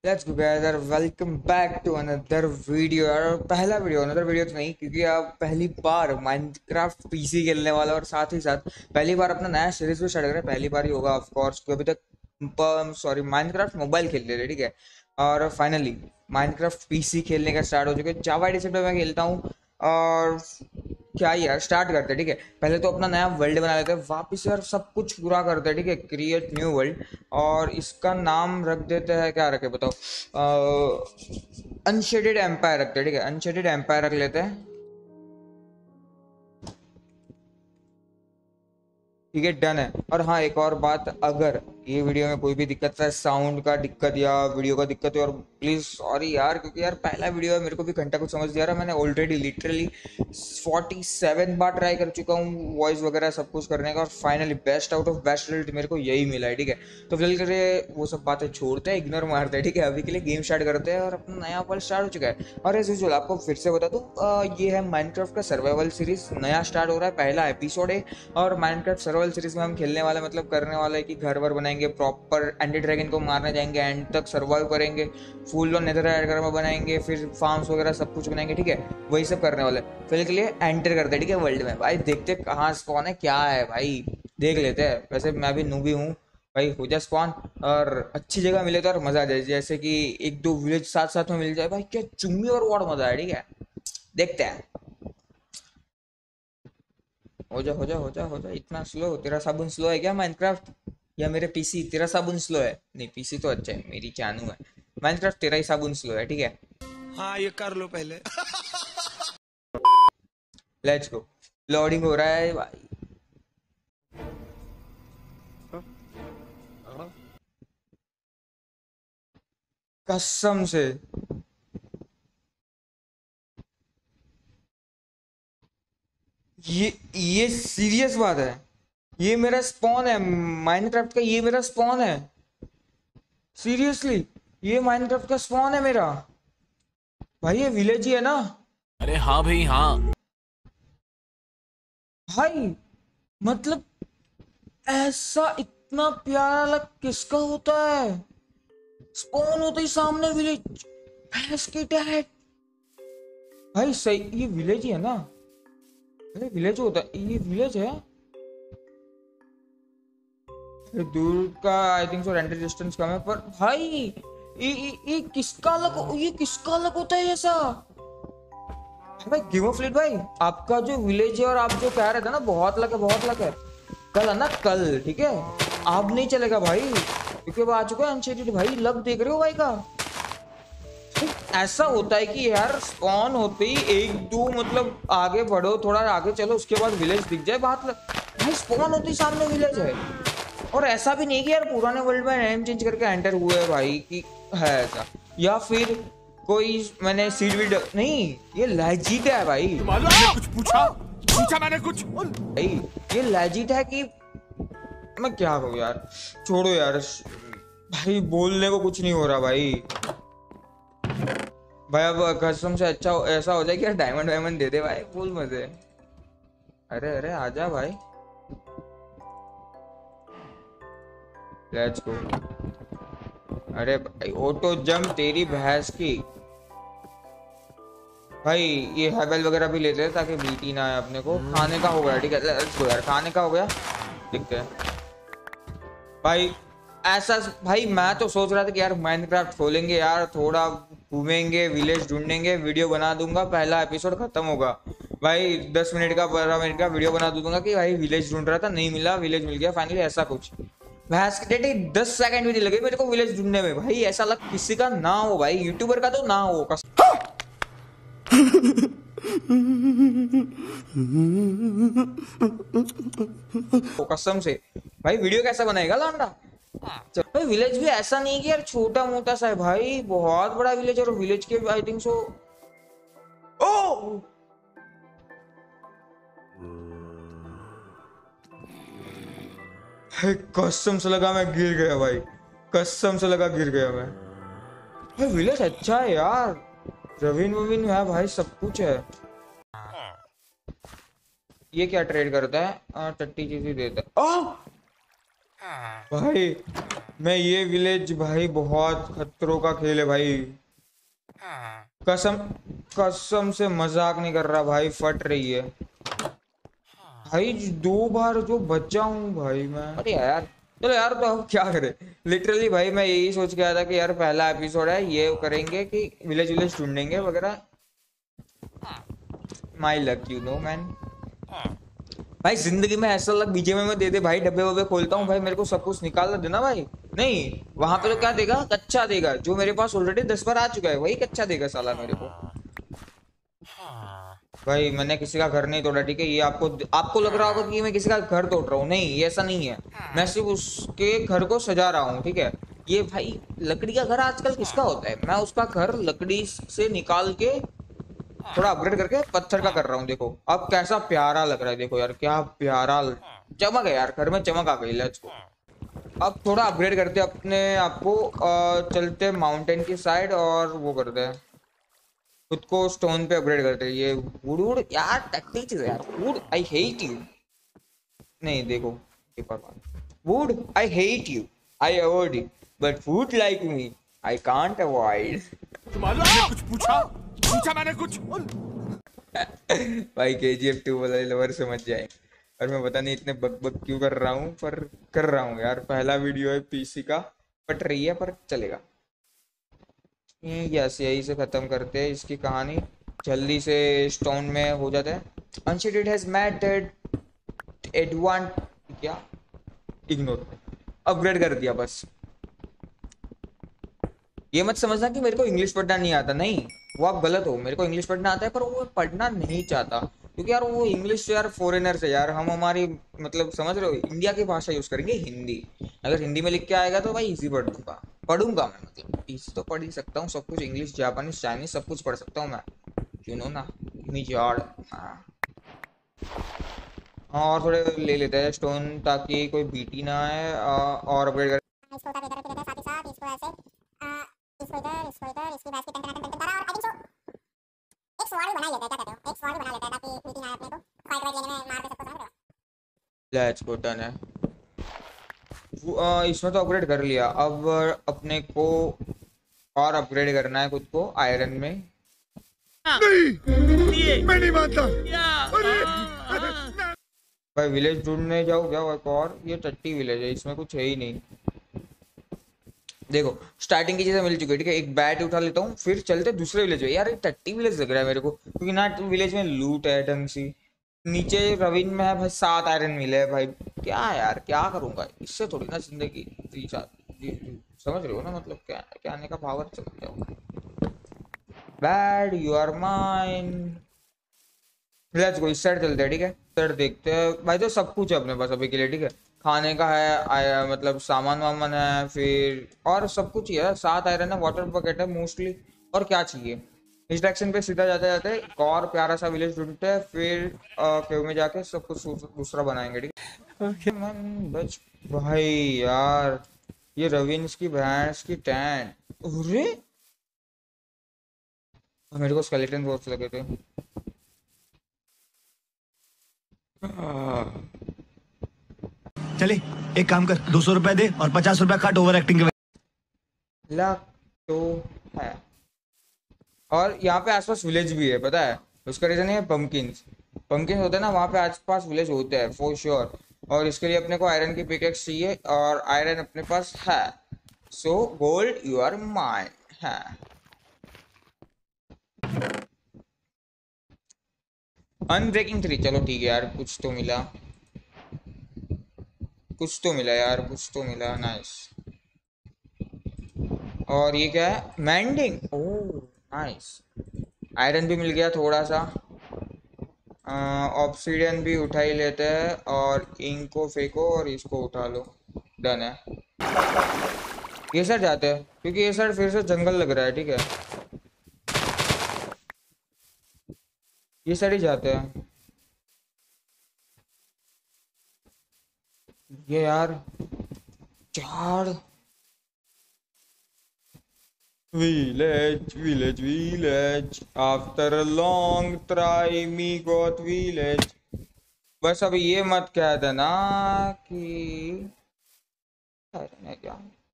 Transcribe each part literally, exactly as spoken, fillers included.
Let's go guys यार, welcome back to another video यार। पहला वीडियो अनदर वीडियो तो नहीं, क्योंकि आप पहली बार माइनक्राफ्ट पीसी खेलने वाला और साथ ही साथ पहली बार अपना नया सीरीज भी स्टार्ट कर रहे हैं। पहली बार ही होगा ऑफ कोर्स, क्योंकि अभी तक सॉरी माइनक्राफ्ट मोबाइल खेल रहे थे, ठीक है। और फाइनली माइनक्राफ्ट पीसी खेलने का स्टार्ट हो चुका है। जावा एडिशन पे मैं खेलता हूँ। और क्या ही यार, स्टार्ट करते हैं, ठीक है। पहले तो अपना नया वर्ल्ड बना लेते हैं, वापिस यार सब कुछ पूरा करते हैं, ठीक है। क्रिएट न्यू वर्ल्ड, और इसका नाम रख देते हैं, क्या रखे बताओ, अनशेडेड एम्पायर रखते हैं, ठीक है। अनशेडेड एम्पायर रख लेते हैं, ठीक है, डन है। और हाँ, एक और बात, अगर ये वीडियो में कोई भी दिक्कत है, साउंड का दिक्कत या वीडियो का दिक्कत है, और प्लीज सॉरी यार, क्योंकि यार पहला वीडियो है, मेरे को भी घंटा कुछ समझ दिया रहा। मैंने ऑलरेडी लिटरली फोर्टी सेवन बार ट्राई कर चुका हूँ वॉइस वगैरह सब कुछ करने का, और finally best out of best result मेरे को यही मिला है, ठीक है। तो फिलहाल के लिए वो सब बातें छोड़ते हैं, इग्नोर मारते हैं, ठीक है। अभी के लिए गेम स्टार्ट करते हैं, और अपना नया पल स्टार्ट हो चुका है। और एज यूजुअल आपको फिर से बता दूँ, ये है माइनक्राफ्ट का सर्वाइवल सीरीज, नया स्टार्ट हो रहा है, पहला एपिसोड है। और माइनक्राफ्ट सर्वाइवल सीरीज में हम खेलने वाले, मतलब करने वाला है कि घर वर बनाएंगे, प्रॉपर एंडर ड्रैगन को मारने जाएंगे, एंड तक सर्वाइव करेंगे, फुल ऑन नेदरराइट घर में बनाएंगे, फिर फार्म्स वगैरह सब कुछ बनाएंगे, ठीक है। वही सब करने वाले। फिर के लिए एंटर करते हैं, ठीक है, वर्ल्ड में। भाई देखते कहाँ स्पॉन है, क्या है भाई, देख लेते हैं। वैसे मैं भी नूबी हूँ भाई, हो जाए स्पॉन और अच्छी जगह मिले तो और मजा आ जाए, जैसे कि एक दो विलेज साथ साथ में मिल जाए भाई, क्या चुम्मी और वाट मजा है, ठीक है। देखते हैं। हो जा हो जा हो जा हो जा, इतना स्लो? तेरा साबुन स्लो है क्या माइनक्राफ्ट, या मेरे पीसी? तेरा साबुन स्लो है? नहीं, पीसी तो अच्छा है, मेरी जानू है। माइनक्राफ्ट तेरा ही साबुन स्लो है, ठीक है। हाँ, ये कर लो पहले। Let's go. लोडिंग हो रहा है भाई, कसम से। ये ये सीरियस बात है, ये मेरा स्पॉन है माइनक्राफ्ट का, ये मेरा स्पॉन है, सीरियसली। ये माइनक्राफ्ट का स्पॉन है मेरा भाई, ये विलेज ही है ना अरे हाँ भाई हाँ। भाई। मतलब ऐसा इतना प्यारा लग किसका होता है, स्पॉन होते ही सामने विलेज, भैंस की टैट। भाई सही, ये विलेज ही है ना? अरे विलेज होता है, ये विलेज है। अरे दूर का I think so render distance कम है, पर भाई ये ये, ये किसका लग, ये किसका लग होता है ऐसा? भाई गिव अ फ्लिट भाई, आपका जो विलेज है और आप जो कह रहे थे ना, बहुत लक है, बहुत लक है। कल है ना, कल, ठीक है। अब नहीं चलेगा भाई, क्योंकि वो आ चुका है अनशेडेड भाई। लक देख रहे हो भाई का? ऐसा होता है कि यार स्पॉन होते ही एक दो, मतलब आगे बढ़ो, थोड़ा आगे चलो, उसके बाद विलेज दिख जाए, बात लग... भाई स्पॉन होते ही सामने विलेज है। और ऐसा भी नहीं कि यार पुराने वर्ल्ड में नेम चेंज करके एंटर हुए है भाई, कि है ऐसा, या फिर कोई मैंने सीड वीड नहीं, ये लैजिट है भाई। मैंने कुछ पूछा पूछा मैंने कुछ भाई ये लैजिट है कि मैं क्या कहूँ यार, छोड़ो यार भाई, बोलने को कुछ नहीं हो रहा भाई। भाई अब कसम से अच्छा ऐसा हो जाए कि यार डायमंड वायमंड दे दे भाई, फुल मजे। अरे अरे आजा भाई, लेट्स गो। अरे भाई ऑटो जंप तेरी भैंस की। भाई ये हेबल वगैरह भी लेते हैं ताकि बीटी ना आए अपने को। खाने का हो गया, ठीक है, लेट्स गो यार, खाने का हो गया, दिखते हैं भाई। ऐसा भाई मैं तो सोच रहा था कि यार माइनक्राफ्ट खोलेंगे यार, थोड़ा घूमेंगे, विलेज ढूंढेंगे, वीडियो बना दूंगा, पहला एपिसोड खत्म होगा भाई, दस मिनट का पंद्रह मिनट का वीडियो बना दूंगा कि भाई विलेज ढूंढ रहा था, नहीं मिला, विलेज मिल गया फाइनली, ऐसा कुछ। भैंस के डेटे दस सेकंड भी नहीं लगे मेरे को विलेज ढूंढने में भाई। ऐसा लग किसी का ना हो भाई, यूट्यूबर का तो ना हो, कसम कसम से। भाई वीडियो कैसा बनाएगा लांडा? चलो भाई, विलेज भी ऐसा नहीं कि यार छोटा मोटा सा है भाई, बहुत बड़ा विलेज है। और विलेज के आई थिंक सो, ओ कसम से लगा मैं गिर गया भाई, कसम से लगा गिर गया मैं। भाई विलेज अच्छा है यार, रवीन ववीन है भाई, सब कुछ है। ये क्या ट्रेड करता है? आ, टट्टी चीज ही देता है। आ! भाई मैं ये विलेज भाई बहुत खतरों का खेल है भाई। कसम कसम से मजाक नहीं कर रहा भाई, फट रही है भाई। दो बार जो बचा हूँ भाई मैं। अरे यार चलो यार, तो अब क्या करें। लिटरली भाई मैं यही सोच के आया था कि यार पहला एपिसोड है, ये करेंगे कि विलेज विलेज ढूंढेंगे वगैरह। My luck you know man. भाई जिंदगी में ऐसा लग बीजेपी में दे दे भाई, डब्बे वब्बे खोलता हूँ भाई, मेरे को सब कुछ निकाल देना भाई। नहीं, वहां पे तो क्या देगा, कच्चा देगा, जो मेरे पास ऑलरेडी दस बार आ चुका है वही कच्चा देगा साला मेरे को। भाई मैंने किसी का घर नहीं तोड़ा, ठीक है। ये आपको आपको लग रहा होगा कि मैं किसी का घर तोड़ रहा हूँ, नहीं ये ऐसा नहीं है। मैं सिर्फ उसके घर को सजा रहा हूँ, ठीक है। ये भाई लकड़ी का घर आजकल किसका होता है, मैं उसका घर लकड़ी से निकाल के थोड़ा अपग्रेड करके पत्थर का कर रहा हूँ। देखो अब कैसा प्यारा लग रहा है, देखो यार क्या प्यारा चमक है यार, घर में चमक आ गई। Let's go. अब थोड़ा अपग्रेड करते अपने आपको, चलते माउंटेन की साइड और वो करते हैं खुद को स्टोन पे अपग्रेड करते हैं। ये वुड वुड यार टकली चीज है यार, वुड आई हेट यू। नहीं देखो would I hate you, I avoid you, but would like me I can't avoid. तुम्हारे कुछ पूछा पूछा मैंने कुछ। भाई के जी एफ टू वाले लवर समझ जाए। और मैं पता नहीं इतने बक बक क्यों कर रहा हूँ, पर कर रहा हूँ यार। पहला वीडियो है पीसी का, पट रही है पर चलेगा। यस यही से खत्म करते हैं इसकी कहानी, जल्दी से स्टोन में हो जाता है। अनशीटेड हैज मैट दैट एडवांट क्या इग्नोर, अपग्रेड कर दिया बस। ये मत समझना कि मेरे को इंग्लिश पढ़ना नहीं आता, नहीं वो आप गलत हो। मेरे को इंग्लिश पढ़ना आता है पर वो पढ़ना नहीं चाहता, क्योंकि यार वो इंग्लिश यार फॉरेनर से यार, हम हमारी मतलब समझ रहे हो इंडिया की भाषा यूज करेंगे हिंदी। अगर हिंदी में लिख के आएगा तो भाई इजी पढ़ दूंगा, पढ़ूंगा मैं, मतलब इजी तो पढ़ ही सकता हूँ सब कुछ, इंग्लिश जापानीज चाइनीज सब कुछ पढ़ सकता हूँ मैं, यू नो ना मिजाड़। हाँ हाँ, और थोड़े ले लेते हैं स्टोन ताकि कोई बीटी ना आए, आ, और अपग्रेड कर। इसको उतार इधर रख देते हैं, साथ ही साथ इसको ऐसे आ, इसको इधर इसको इधर इसकी भैंस की टन टन टन टन टन, और आई थिंक सो एक स्वॉर्ड भी बना लेते हैं, क्या कहते हो, एक स्वॉर्ड भी बना लेते हैं ताकि मीटिंग आए अपने को फाइट वाइट लेने में, मार के सबको समझ रहे हो। लेट्स गो, डन है। वो, आ, इसमें तो अपग्रेड कर लिया, अब अपने को और अपग्रेड करना है खुद को आयरन में। नहीं मैं नहीं मानता। भाई विलेज ढूंढने जाओ क्या एक और, ये टट्टी विलेज है, इसमें कुछ है ही नहीं। देखो स्टार्टिंग की चीजें मिल चुकी है, ठीक है। एक बैट उठा लेता हूँ, फिर चलते दूसरे विलेज में। यार ये टट्टी विलेज लग रहा है मेरे को, क्योंकि ना विलेज में लूट है ढंग सी। नीचे रविन में है भाई सात आयरन मिले है भाई, क्या यार क्या करूंगा इससे, थोड़ी ना जिंदगी जी, जी, समझ रहे हो ना, मतलब क्या कहने का पावर चलते हो। Bad you are mine. Let's go, इस साइड चलते हैं, ठीक है। साइड देखते हैं भाई, तो सब कुछ है अपने पास अभी के लिए, ठीक है। खाने का है आया, मतलब सामान वामान है, फिर और सब कुछ ही है। सात आयरन है, वाटर बकेट है मोस्टली, और क्या चाहिए। इस डायरेक्शन पे सीधा जाते जाते एक और प्यारा सा विलेज ढूंढते हैं, फिर केव में जाके सब कुछ दूसरा बनाएंगे, ठीक है। okay. बच भाई यार, ये रविंस की भैंस की टैन, अरे मेरे को स्केलेटन बहुत लगे थे। चले एक काम कर, दो सौ रुपए दे और पचास रुपए काट ओवर एक्टिंग के। लाख तो है, और यहाँ पे आसपास विलेज भी है पता है। उसका रीजन है पंपकिंस। पंपकिंस होते हैं ना वहाँ पे आसपास विलेज होते हैं फॉर श्योर। और इसके लिए अपने को आयरन की पिकेक्स चाहिए, और आयरन अपने पास है, so gold you are mine है। अनब्रेकिंग थ्री, चलो ठीक है यार, कुछ तो मिला, कुछ तो मिला यार, कुछ तो मिला, नाइस। और ये क्या है, मैंडिंग, ओह नाइस। आयरन भी मिल गया थोड़ा सा, ऑब्सीडियन भी उठा ही लेते हैं, और इंक को फेंको और इसको उठा लो, डन है। ये साइड जाते हैं, क्योंकि ये साइड फिर से जंगल लग रहा है, ठीक है। ये साइड ही जाते हैं। ये यार चार Village, village, village. After a long try, me got village. बस अब ये मत कह देना कि है क्या,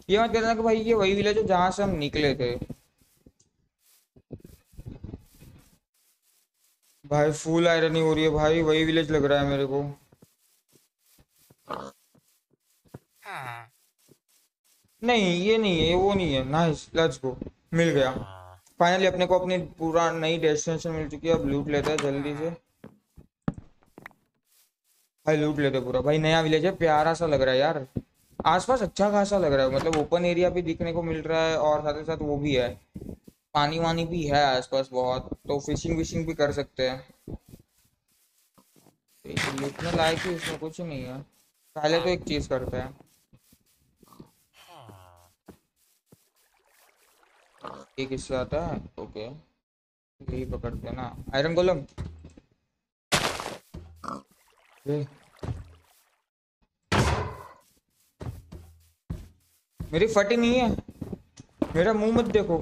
ये मत कहना कि भाई ये वही विलेज है जहां से हम निकले थे। भाई फुल आयरनी हो रही है भाई, वही विलेज लग रहा है मेरे को। नहीं ये नहीं है, ये वो नहीं है। नाइस, लेट्स गो, मिल गया फाइनली अपने को। अपनी पूरा नई डेस्टिनेशन मिल चुकी है। अब लूट लेते हैं जल्दी से भाई, लूट लेते हैं पूरा भाई। नया विलेज है, प्यारा सा लग रहा है यार। आसपास अच्छा खासा लग रहा है, मतलब ओपन एरिया भी दिखने को मिल रहा है और साथ ही साथ वो भी है, पानी वानी भी है आसपास बहुत, तो फिशिंग विशिंग भी कर सकते हैं। लूटने लायक ही इसमें कुछ नहीं है। पहले तो एक चीज करते हैं, ये किससे आता है? ओके यही पकड़ते हैं ना, आयरन गोलम। ये मेरी फटी नहीं है, मेरा मुंह मत देखो।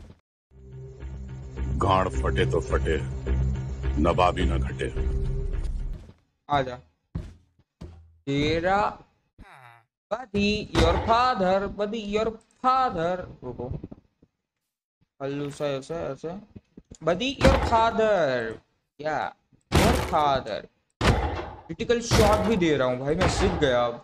गांड फटे तो फटे, नवाबी न घटे। आजा तेरा buddy your father, buddy your father. रुको, हल्लू सा ऐसे ऐसे, बदी योर फादर, या योर फादर। क्रिटिकल शॉट भी दे रहा हूँ भाई, मैं सीख गया अब।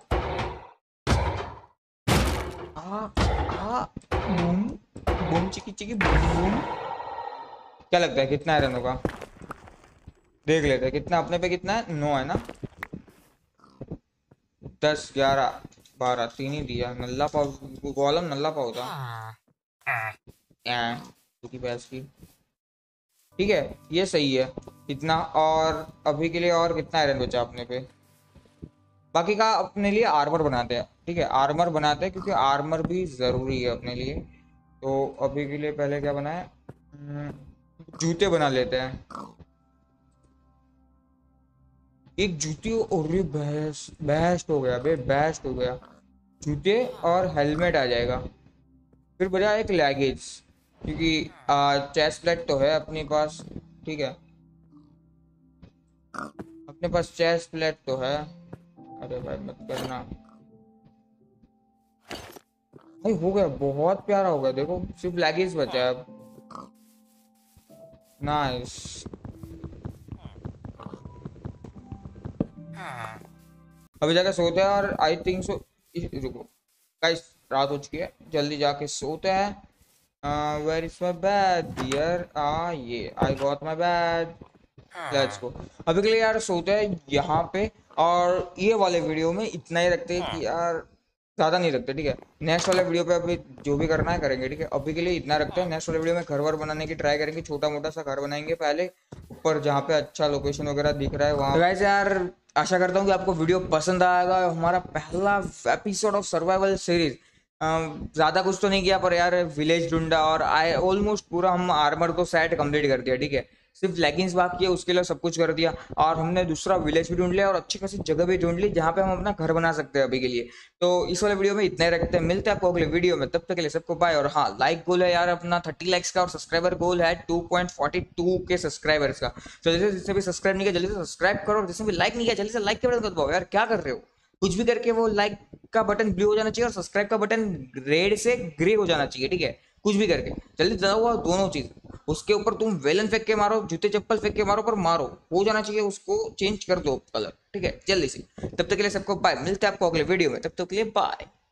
आ आ बूम बूम चिकी चिकी बूम। क्या लगता है कितना आयरन होगा? देख लेते हैं कितना अपने पे, कितना है? नौ है ना? दस, ग्यारह, बारह, तीन ही दिया। नल्ला पाव गोलम, नल्ला पाव था की भैंस की। ठीक है ये सही है इतना। और अभी के लिए और कितना आयरन बचा अपने पे? बाकी का अपने लिए आर्मर बनाते हैं। ठीक है आर्मर बनाते हैं, क्योंकि आर्मर भी जरूरी है अपने लिए। तो अभी के लिए पहले क्या बनाए, जूते बना लेते हैं। एक जूती और बेस्ट बेस्ट हो गया बे, बेस्ट हो गया। जूते और हेलमेट आ जाएगा। फिर बजा एक लैगेज, क्योंकि चेस्ट प्लेट तो है अपने पास। ठीक है अपने पास चेस्ट प्लेट तो है। अरे भाई मत करना भाई, हो गया बहुत प्यारा हो गया। देखो सिर्फ लैगेज बचा है अब। नाइस, अभी जाके सोते हैं। और आई थिंक सो, रुको गाइस रात हो चुकी है, जल्दी जाके सोते हैं। Where is my bed dear? आ ये I got my bed, let's go. अभी के लिए यार सोते हैं यहाँ पे। और ये वाले वीडियो में इतना ही रखते हैं कि यार ज़्यादा नहीं रखते। ठीक है नेक्स्ट वाले वीडियो पे अभी जो भी करना है करेंगे। ठीक है अभी के लिए इतना रखते हैं। नेक्स्ट वाले वीडियो में घर वर बनाने की ट्राई करेंगे, छोटा मोटा सा घर बनाएंगे पहले ऊपर, जहाँ पे अच्छा लोकेशन वगैरह दिख रहा है वहाँ। गाइस यार आशा करता हूँ कि आपको वीडियो पसंद आएगा। हमारा पहला एपिसोड ऑफ सर्वाइवल सीरीज, ज़्यादा कुछ तो नहीं किया पर यार विलेज ढूंढा और आई ऑलमोस्ट पूरा हम आर्मर तो सेट कंप्लीट कर दिया। ठीक है सिर्फ लेगिंग्स बाकी है, उसके लिए सब कुछ कर दिया। और हमने दूसरा विलेज भी ढूंढ लिया और अच्छी खासी जगह भी ढूंढ ली जहाँ पे हम अपना घर बना सकते हैं अभी के लिए। तो इस वाले वीडियो में इतना ही रखते हैं, मिलते हैं आपको अगले वीडियो में। तब तक के लिए सबको बाय। और हाँ लाइक गोल है यार अपना थर्टी लाइक्स का, और सब्सक्राइबर गोल है two point forty two K subscribers का। तो जैसे जिससे भी सब्सक्राइब नहीं किया जल्दी से सब्सक्राइब करो, और जिसने भी लाइक नहीं किया जल्दी से लाइक के बटन दबाओ यार। क्या कर रहे हो? कुछ भी करके वो लाइक का बटन ब्लू हो जाना चाहिए और सब्सक्राइब का बटन रेड से ग्रे हो जाना चाहिए। ठीक है कुछ भी करके जल्दी दबाओ दोनों चीज। उसके ऊपर तुम वेलन फेंक के मारो, जूते चप्पल फेंक के मारो, पर मारो हो जाना चाहिए, उसको चेंज कर दो कलर। ठीक है जल्दी से। तब तक के लिए सबको बाय, मिलते हैं आपको अगले वीडियो में, तब तक के लिए बाय।